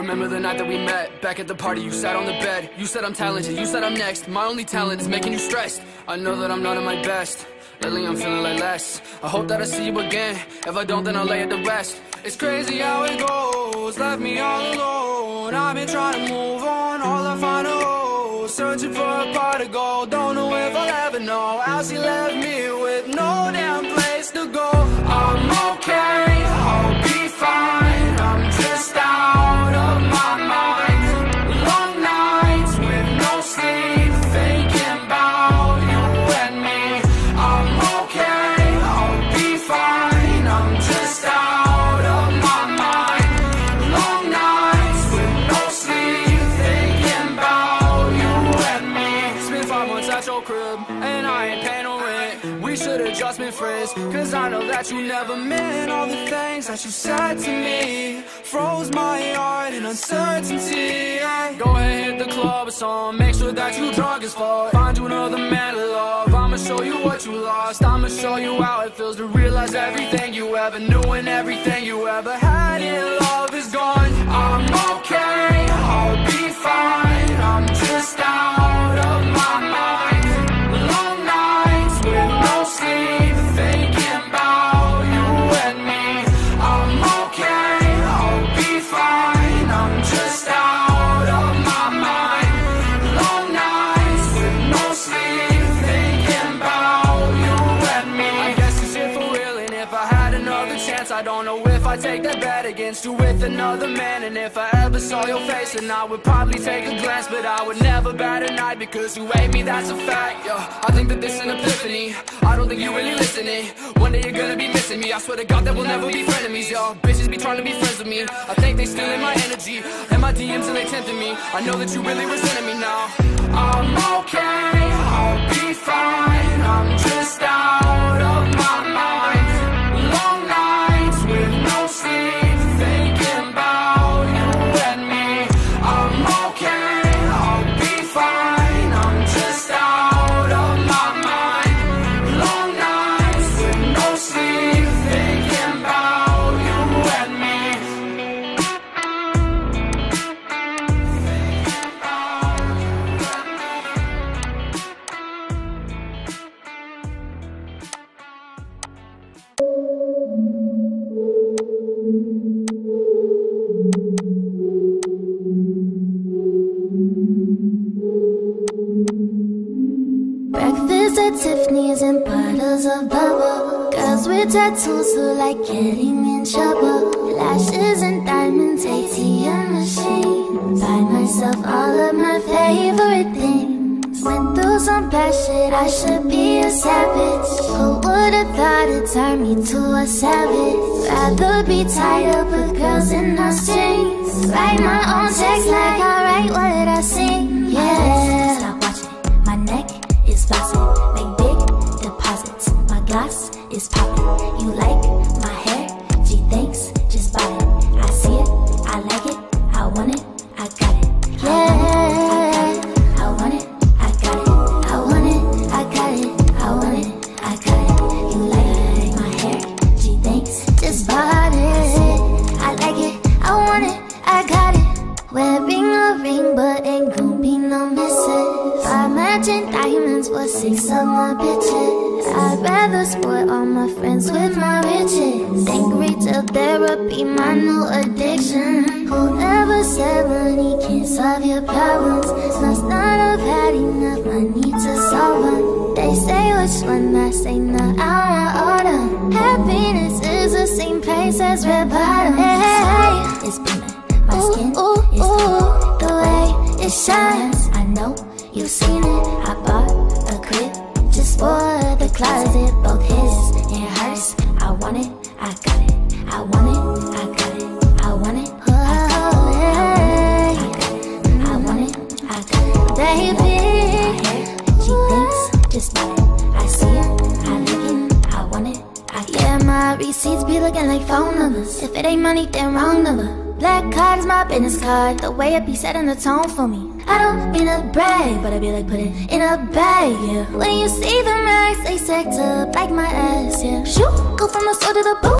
remember the night that we met. Back at the party, you sat on the bed. You said I'm talented, you said I'm next. My only talent is making you stressed. I know that I'm not at my best. Lately I'm feeling like less. I hope that I see you again. If I don't, then I'll lay it to rest. It's crazy how it goes, left me all alone. I've been trying to move on, all I find a hole. Searching for a pot to go, don't know if I'll ever know how she left me with no damn place to go. I'm okay, I'll be fine. I'm just out of my mind. Long nights with no sleep, thinking about you and me. I'm okay, I'll be fine. I'm just out of my mind. Long nights with no sleep, thinking about you and me. Spent 5 months at your crib, and I ain't paying no rent. We should've just been friends, cause I know that you never meant all the things that you said to me. Froze my heart in uncertainty. Go ahead, hit the club or song, make sure that you drunk as fuck. Find you another man to love, I'ma show you what you lost. I'ma show you how it feels to realize everything you ever knew and everything you ever had in love is gone. I'm okay, I'll be fine. I'm just out of my mind. Long nights with no sleep, thinking about you and me. I'm okay, I'll be fine. I'm just out of my mind. Long nights with no sleep, thinking about you and me. I guess it's it for real, and if I had another chance, I don't know if I'd take that bet against you with another man. And if I ever saw your face, then I would probably take a glance, but I would never bat an eye because you hate me, that's a fact. Yeah, I think that this is an epiphany. I don't think you really listening. One day you're gonna be missing me. I swear to God that we'll never be frenemies. Y'all bitches be trying to be friends with me. I think they stealing my energy and my DMs and they tempting me. I know that you really resenting me now. I'm okay, I'll be fine. I'm just out of my mind. Long nights with no sleep, thinking about you and me. I'm okay, I'll be fine. I'm just out of my mind. Long nights with no sleep, thinking about you and me. Breakfast at Tiffany's and bottles of bubble. Girls with tattoos who like getting in trouble. Lashes and diamonds, ATM machine. Buy myself all of my favorite things. Went through some bad shit, I should be a savage. Who would've thought it turned me to a savage? Rather be tied up with girls in our strings. Write my own checks like I write what I sing. Yeah. Stop watching, my neck is flossing. Make big deposits, my gloss is popping. You like my hair? Gee, thanks, just buy it. I see it, I like it, I want it, I got it. Yeah, I want it, I got it. I want it, I got it. I want it, I got it. You like my hair? Gee, thanks, just bought it. I like it, I want it, I got it. Wearing a ring, but ain't gon' be no misses. I matching diamonds for 6 of my bitches. I'd rather spoil all my friends with my riches. Think retail therapy, my new addiction. Whoever said money can't solve your problems must not have had enough money to solve them. They say which one, I say no, I want all them. Happiness is the same price as red bottoms. Hey, it's beaming. My skin is cool, the way it shines. I know you've seen it. I bought a crib just for the closet, both his and hers. I want it, I got it. I want it, I got it. I want it, I got it. I want it, I got it. Baby, my hair, she thinks, just buy it. I see it, I like it. I want it, I got it. Yeah, my receipts be looking like phone numbers. If it ain't money, then wrong number. Black card is my business card. The way it be setting the tone for me. I don't mean to brag, but I be like put it in a bag, yeah. When you see the racks, they stacked up like my ass, yeah. Shoot, go from the store to the booth.